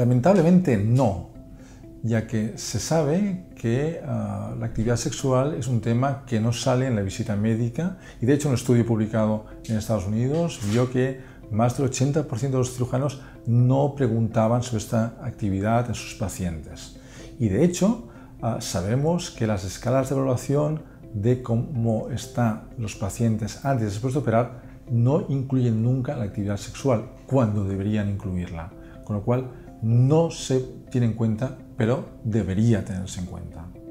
Lamentablemente no, ya que se sabe que la actividad sexual es un tema que no sale en la visita médica y de hecho un estudio publicado en Estados Unidos vio que más del 80% de los cirujanos no preguntaban sobre esta actividad en sus pacientes. Y de hecho sabemos que las escalas de evaluación de cómo están los pacientes antes y después de operar no incluyen nunca la actividad sexual cuando deberían incluirla, con lo cual no se tiene en cuenta, pero debería tenerse en cuenta.